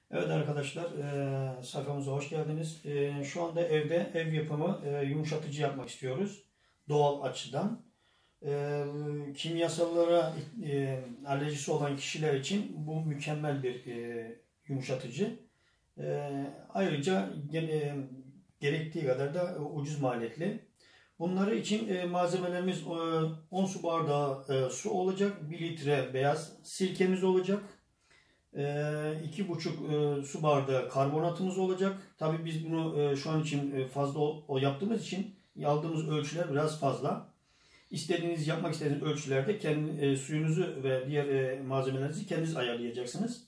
Evet arkadaşlar, sayfamıza hoş geldiniz. Şu anda evde ev yapımı yumuşatıcı yapmak istiyoruz. Doğal açıdan. Kimyasallara alerjisi olan kişiler için bu mükemmel bir yumuşatıcı. Ayrıca gerektiği kadar da ucuz maliyetli. Bunları için malzemelerimiz 10 su bardağı su olacak, 1 litre beyaz sirkemiz olacak. 2,5 su bardağı karbonatımız olacak. Tabii biz bunu şu an için fazla yaptığımız için aldığımız ölçüler biraz fazla. Yapmak istediğiniz ölçülerde kendi suyunuzu ve diğer malzemelerinizi kendiniz ayarlayacaksınız.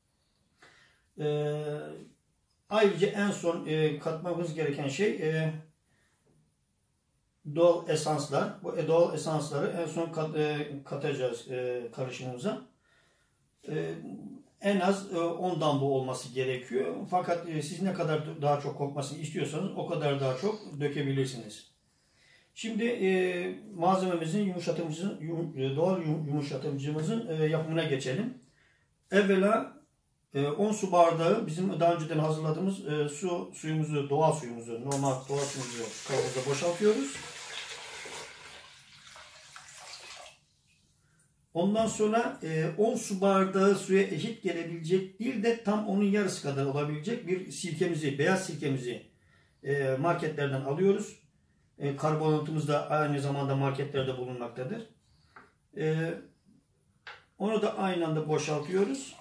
Ayrıca en son katmamız gereken şey doğal esanslar. Bu doğal esansları en son katacağız karışımımıza. En az 10 damla olması gerekiyor. Fakat siz ne kadar daha çok kokmasını istiyorsanız o kadar daha çok dökebilirsiniz. Şimdi malzememizin, doğal yumuşatıcımızın yapımına geçelim. Evvela 10 su bardağı bizim daha önceden hazırladığımız doğal suyumuzu, normal doğal suyumuzu kavanoza boşaltıyoruz. Ondan sonra 10 su bardağı suya eşit gelebilecek değil de tam onun yarısı kadar olabilecek bir sirkemizi, beyaz sirkemizi marketlerden alıyoruz. Karbonatımız da aynı zamanda marketlerde bulunmaktadır. Onu da aynı anda boşaltıyoruz.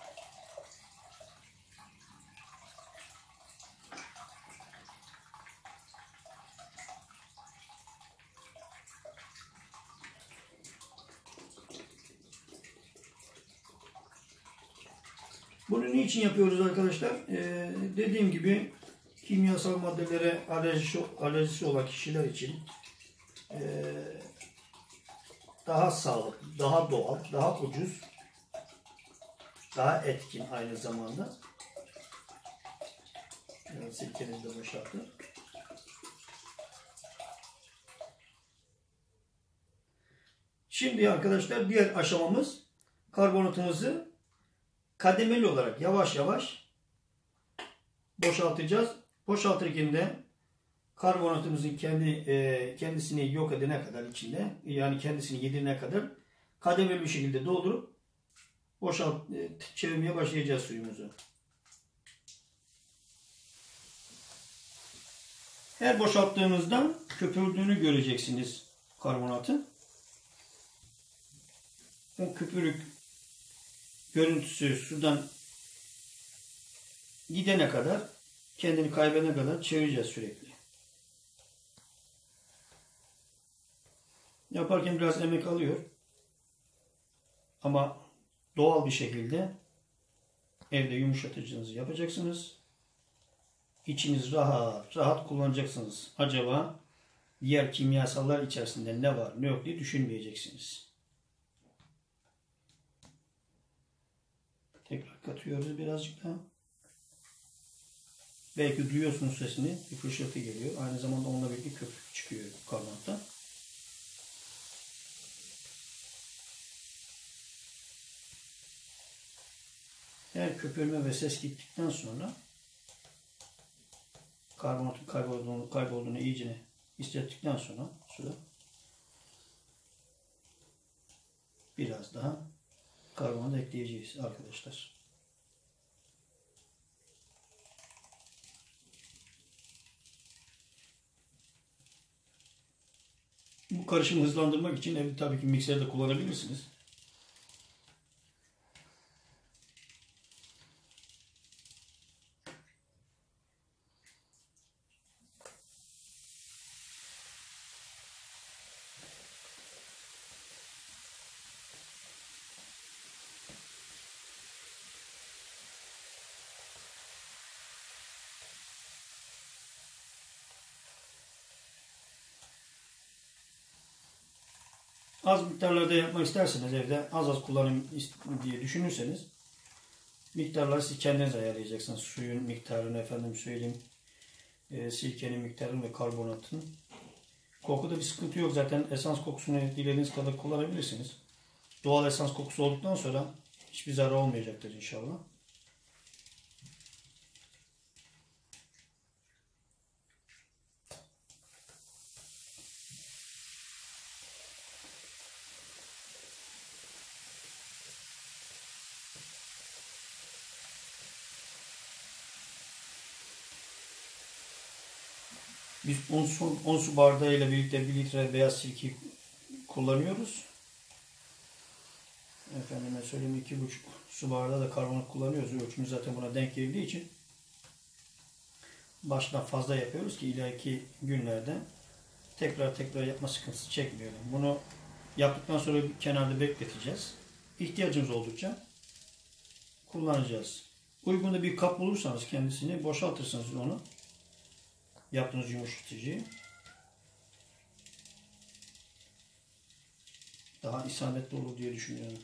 Bunu niçin yapıyoruz arkadaşlar? Dediğim gibi kimyasal maddelere alerjisi olan kişiler için daha sağlıklı, daha doğal, daha ucuz, daha etkin aynı zamanda. Sirkenizi de boşaltın. Şimdi arkadaşlar diğer aşamamız karbonatımızı kademeli olarak yavaş yavaş boşaltacağız. Boşaltırken de karbonatımızın kendisini yok edene kadar içinde, yani kendisini yedirene kadar kademeli bir şekilde doldurup çevirmeye başlayacağız suyumuzu. Her boşalttığımızda köpürdüğünü göreceksiniz karbonatın. Köpürük görüntüsü sudan gidene kadar, kendini kaybedene kadar çevireceğiz sürekli. Yaparken biraz emek alıyor. Ama doğal bir şekilde evde yumuşatıcınızı yapacaksınız. İçiniz rahat rahat kullanacaksınız. Acaba diğer kimyasallar içerisinde ne var ne yok diye düşünmeyeceksiniz. Tekrar katıyoruz birazcık daha. Belki duyuyorsunuz sesini. Bir fışıltı geliyor. Aynı zamanda onunla birlikte köpük çıkıyor karbonatta. Her köpürme ve ses gittikten sonra karbonatın kaybolduğunu iyice hissettikten sonra suda biraz daha karbonat ekleyeceğiz arkadaşlar. Bu karışımı hızlandırmak için evde tabii ki mikser de kullanabilirsiniz. Az miktarlarda yapmak isterseniz evde az kullanım diye düşünürseniz miktarları siz kendiniz ayarlayacaksınız. Suyun miktarını, efendim söyleyeyim, sirkenin miktarını ve karbonatın. Kokuda bir sıkıntı yok. Zaten esans kokusunu dilediğiniz kadar kullanabilirsiniz. Doğal esans kokusu olduktan sonra hiçbir zarar olmayacaktır inşallah. Biz 10 su bardağı ile birlikte 1 litre beyaz sirke kullanıyoruz. Efendime söyleyeyim 2,5 su bardağı da karbonat kullanıyoruz. Ölçümüz zaten buna denk geldiği için baştan fazla yapıyoruz ki ileriki günlerde tekrar yapma sıkıntısı çekmeyelim. Bunu yaptıktan sonra bir kenarda bekleteceğiz. İhtiyacımız oldukça kullanacağız. Uygun da bir kap bulursanız kendisini boşaltırsınız onu. Yaptığınız yumuşatıcıyı. Daha isabetli olur diye düşünüyorum.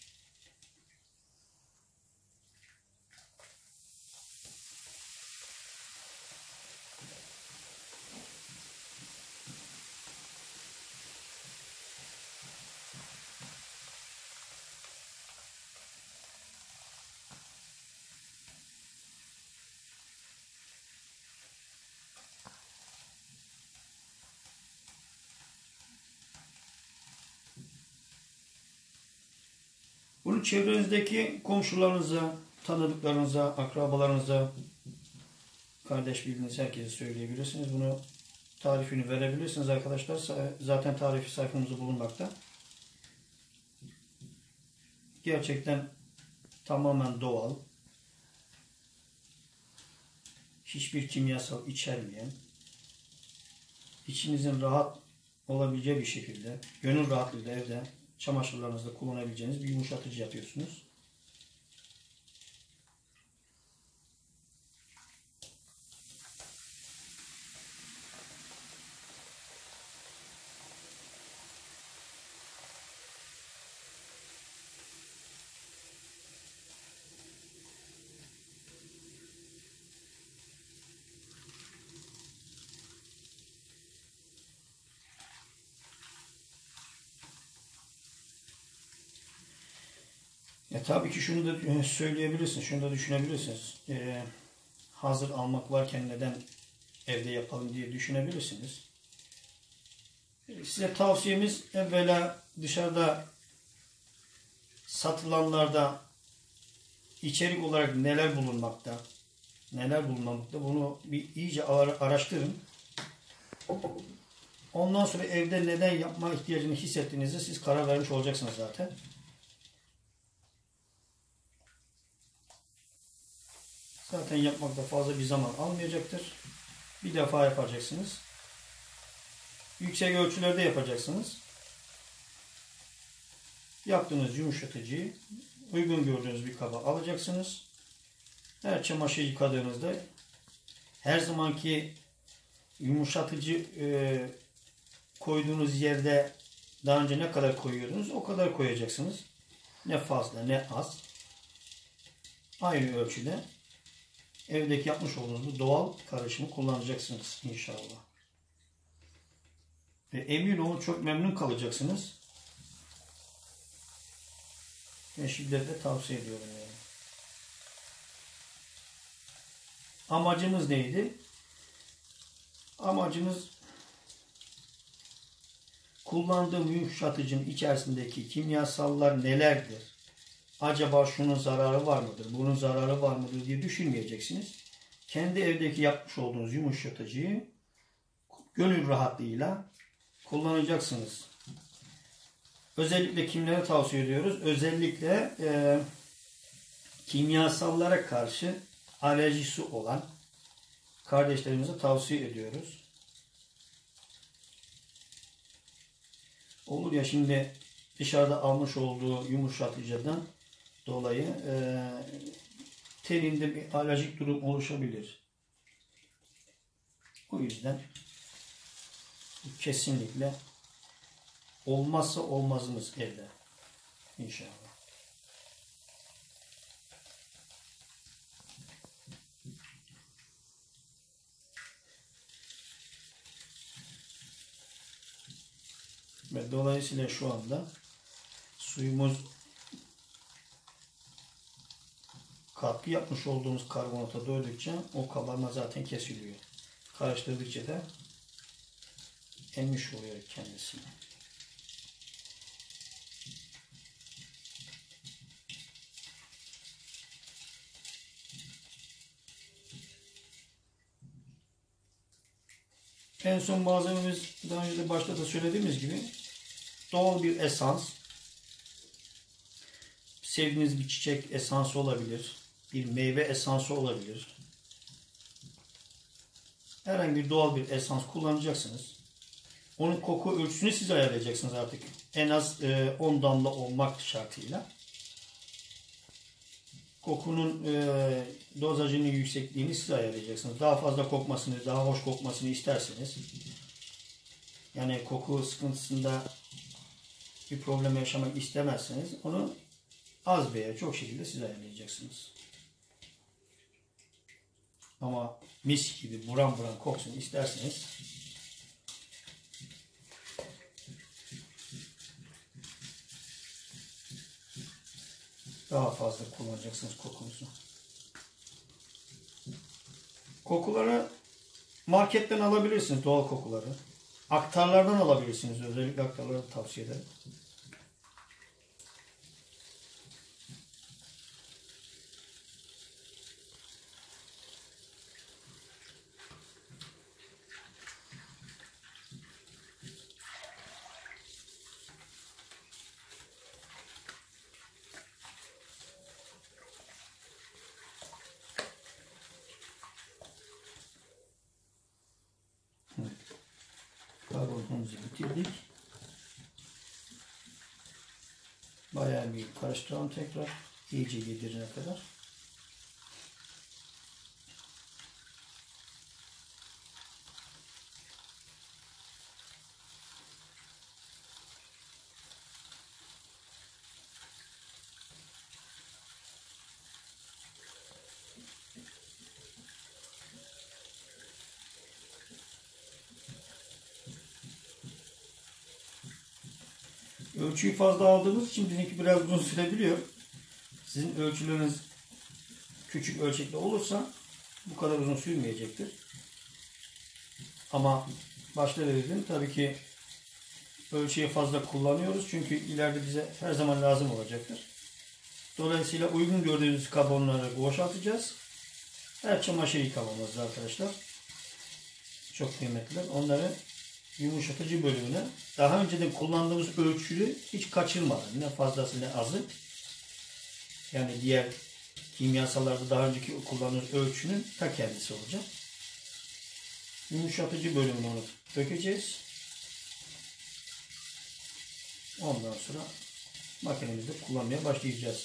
Bunu çevrenizdeki komşularınıza, tanıdıklarınıza, akrabalarınıza, kardeş bildiğiniz herkese söyleyebilirsiniz. Bunu tarifini verebilirsiniz arkadaşlar. Zaten tarifi sayfamızda bulunmakta. Gerçekten tamamen doğal. Hiçbir kimyasal içermeyen, içinizin rahat olabileceği bir şekilde, gönül rahatlığıyla evde çamaşırlarınızda kullanabileceğiniz bir yumuşatıcı yapıyorsunuz. Tabii ki şunu da söyleyebilirsiniz, şunu da düşünebilirsiniz. Hazır almak varken neden evde yapalım diye düşünebilirsiniz. Size tavsiyemiz evvela dışarıda satılanlarda içerik olarak neler bulunmakta, bunu bir iyice araştırın. Ondan sonra evde neden yapma ihtiyacını hissettiğinizde siz karar vermiş olacaksınız zaten. Zaten yapmakta fazla bir zaman almayacaktır. Bir defa yapacaksınız. Yüksek ölçülerde yapacaksınız. Yaptığınız yumuşatıcıyı uygun gördüğünüz bir kaba alacaksınız. Her çamaşır yıkadığınızda her zamanki yumuşatıcı koyduğunuz yerde daha önce ne kadar koyuyordunuz o kadar koyacaksınız. Ne fazla ne az. Aynı ölçüde evdeki yapmış olduğunuz bu doğal karışımı kullanacaksınız inşallah. Ve emin olun çok memnun kalacaksınız. Ve şiddetle tavsiye ediyorum yani. Amacımız neydi? Amacımız kullandığım yumuşatıcının içerisindeki kimyasallar nelerdir? Acaba şunun zararı var mıdır? Bunun zararı var mıdır diye düşünmeyeceksiniz. Kendi evdeki yapmış olduğunuz yumuşatıcıyı gönül rahatlığıyla kullanacaksınız. Özellikle kimlere tavsiye ediyoruz? Özellikle kimyasallara karşı alerjisi olan kardeşlerimize tavsiye ediyoruz. Olur ya şimdi dışarıda almış olduğu yumuşatıcıdan dolayı teninde bir alerjik durum oluşabilir. O yüzden kesinlikle olmazsa olmazımız evde. İnşallah. Ve dolayısıyla şu anda suyumuz katkı yapmış olduğumuz karbonata doydukça o kabarma zaten kesiliyor. Karıştırdıkça da emmiş oluyor kendisini. En son malzememiz, daha önce de başta da söylediğimiz gibi, doğal bir esans. Sevdiğiniz bir çiçek esansı olabilir. Bir meyve esansı olabilir. Herhangi bir doğal bir esans kullanacaksınız. Onun koku ölçüsünü siz ayarlayacaksınız artık. En az 10 damla olmak şartıyla. Kokunun dozajının yüksekliğini siz ayarlayacaksınız. Daha fazla kokmasını, daha hoş kokmasını isterseniz, yani koku sıkıntısında bir problem yaşamak istemezseniz, onu az veya çok şekilde siz ayarlayacaksınız. Ama mis gibi buram buram koksun isterseniz, daha fazla kullanacaksınız kokunuzu. Kokuları marketten alabilirsiniz, doğal kokuları. Aktarlardan alabilirsiniz, özellikle aktarları tavsiye ederim. Karbonatımızı bitirdik. Bayağı bir karıştıralım tekrar. İyice yedirene kadar. Ölçüyü fazla aldığımız için bizimki biraz uzun sürebiliyor. Sizin ölçüleriniz küçük ölçekli olursa bu kadar uzun sürmeyecektir. Ama başta dedim, tabii ki ölçüyü fazla kullanıyoruz. Çünkü ileride bize her zaman lazım olacaktır. Dolayısıyla uygun gördüğünüz kabonları boşaltacağız. Her çamaşır yıkamamız arkadaşlar. Çok kıymetliler. Onları yumuşatıcı bölümüne daha önceden kullandığımız ölçüyü hiç kaçırmadan, ne fazlası ne azı, yani diğer kimyasallarda daha önceki kullandığımız ölçünün ta kendisi olacak. Yumuşatıcı bölümünü onu dökeceğiz. Ondan sonra makinemizde kullanmaya başlayacağız.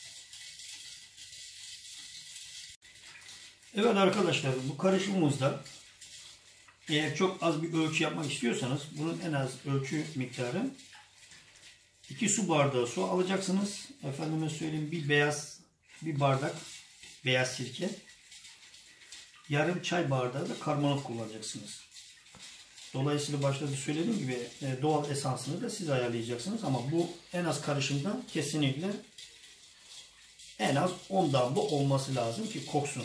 Evet arkadaşlar, bu karışımımızda eğer çok az bir ölçü yapmak istiyorsanız, bunun en az ölçü miktarı 2 su bardağı su alacaksınız. Efendime söyleyeyim, bir bardak beyaz sirke, yarım çay bardağı da karbonat kullanacaksınız. Dolayısıyla başta da söylediğim gibi doğal esansını da siz ayarlayacaksınız. Ama bu en az karışımdan kesinlikle en az 10 damla olması lazım ki koksun.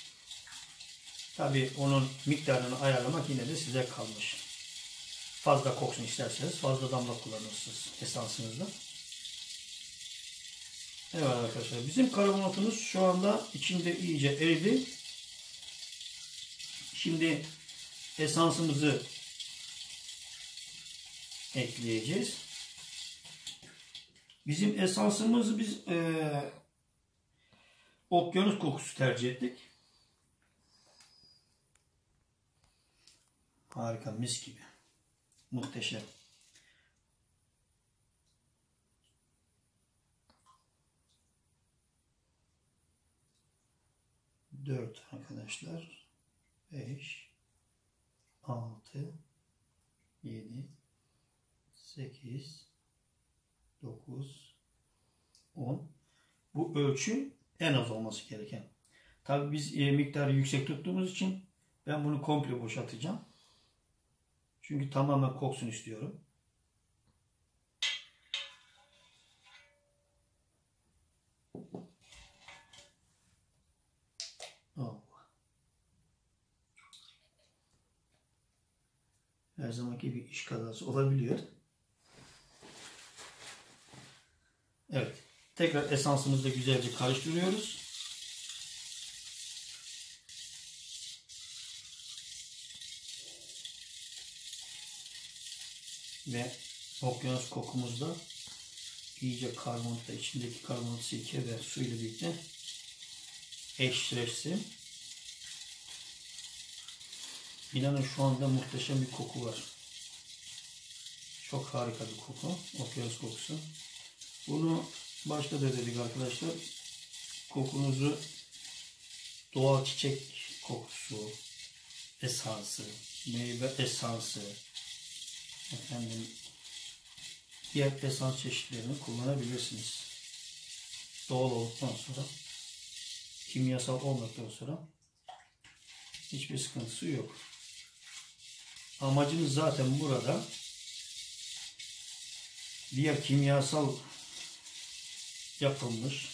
Tabi onun miktarını ayarlamak yine de size kalmış. Fazla koksun isterseniz fazla damla kullanırsınız esansınızda. Evet arkadaşlar, bizim karbonatımız şu anda içinde iyice eridi. Şimdi esansımızı ekleyeceğiz. Bizim esansımızı biz okyanus kokusu tercih ettik. Harika, mis gibi. Muhteşem. Dört arkadaşlar. 5 6 7 8 9 10. Bu ölçü en az olması gereken. Tabi biz miktarı yüksek tuttuğumuz için ben bunu komple boşaltacağım. Çünkü tamamen koksun istiyorum. Her zamanki bir iş kazası olabiliyor. Evet. Tekrar esansımızı da güzelce karıştırıyoruz. ve okyanus kokumuz da iyice karbonatla, içindeki karbonat, sirke ve su ile birlikte eşleşsin. İnanın şu anda muhteşem bir koku var. Çok harika bir koku. Okyanus kokusu. Bunu başta da dedik arkadaşlar. Kokunuzu doğal çiçek kokusu, esansı, meyve esansı, efendim diğer esans çeşitlerini kullanabilirsiniz. Doğal olduktan sonra, kimyasal olmadıktan sonra hiçbir sıkıntısı yok. Amacımız zaten burada diğer kimyasal yapılmış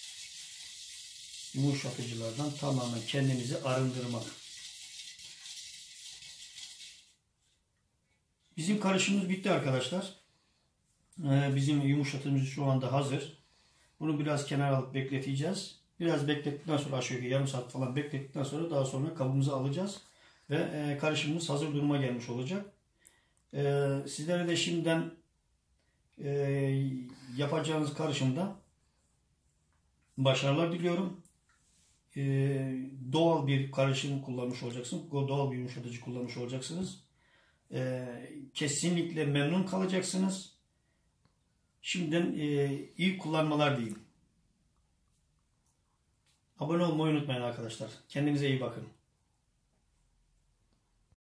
yumuşatıcılardan tamamen kendimizi arındırmak. Bizim karışımımız bitti arkadaşlar. Bizim yumuşatıcımız şu anda hazır. Bunu biraz kenara alıp bekleteceğiz. Biraz beklettikten sonra, aşağı yukarı yarım saat falan beklettikten sonra daha sonra kabımıza alacağız. Ve karışımımız hazır duruma gelmiş olacak. Sizlere de şimdiden yapacağınız karışımda başarılar diliyorum. Doğal bir karışım kullanmış olacaksınız. Doğal bir yumuşatıcı kullanmış olacaksınız. Kesinlikle memnun kalacaksınız. Şimdiden iyi kullanmalar diyeyim. Abone olmayı unutmayın arkadaşlar. Kendinize iyi bakın.